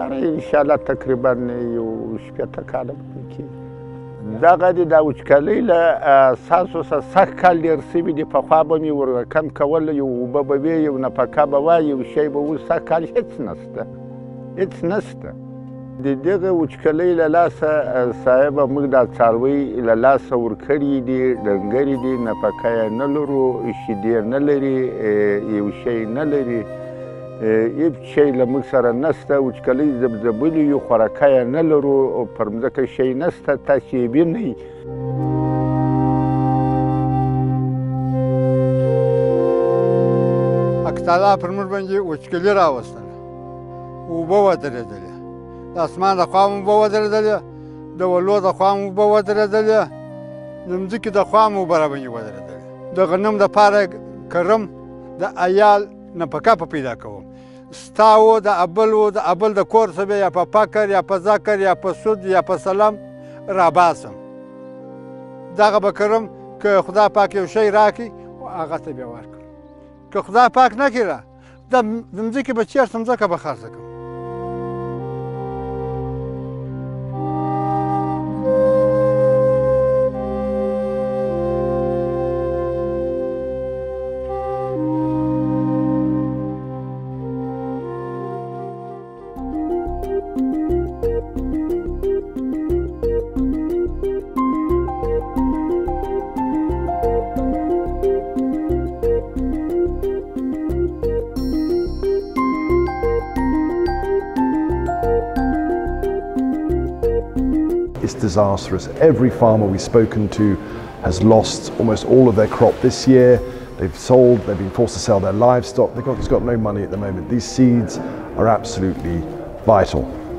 داره انشاءالله تقریبا یو شپېته کاله به کېږي. دغه د وچکالۍ له اساسو څخه سخت کال ډېر سوي دي. پخوا به مې ورکم کول، یو اوبه به وي، یو نفقه به وای، یو شی به و. سږ کال هېڅ نشته، هېڅ نشته. د دغه وچکالۍ له لاسه صاحبه موږ دا څاروي له لاسه ورکړي دي، ډنګرې دي، نفقه یې نه لرو، شیدې نه لري، یو شی نه لري، هېڅ شی له موږ سره نشته. وچکالۍ ځبځبلې یو، خوراکه یې نه لرو، پر مځکه شی نشته، تاسې یې وینئ. حق تعالی پر موږ باندې وچکالي راوستله، اوبه ودرېدلې، د اسمان د خوا مو اوبه ودرېدلې، د ولو د خوا مو اوبه ودرېدلې، د مځکې د خوا مو اوبه راباندې ودرېدلې. د غنم دپاره کرم، د عیال نفقه په پیدا کوم، ستا و، د ابل و، د ابل د کور څه یا په فقر یا په ذکر یا په سود یا په سلم راباسم. دغه به کرم که خدا پاک یو شی راکړي هغه ته بیا ورکړم، که خدا پاک نه کړي د مځکې به چېرته مځکه به خرڅه کړم. It's disastrous. Every farmer we've spoken to has lost almost all of their crop this year. They've been forced to sell their livestock. They've got no money at the moment. These seeds are absolutely vital.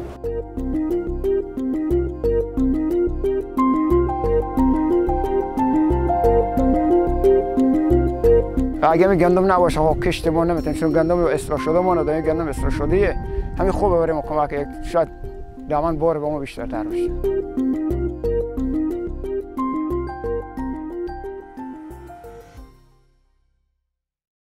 اگه می گندم نباشه ها کشتمون نمیتونیم، چون گندم اصلاح شده ما نداریم. گندم اصلاح شده همین خوبه بریم کمک، شاید دامن بار به ما بیشتر بشه.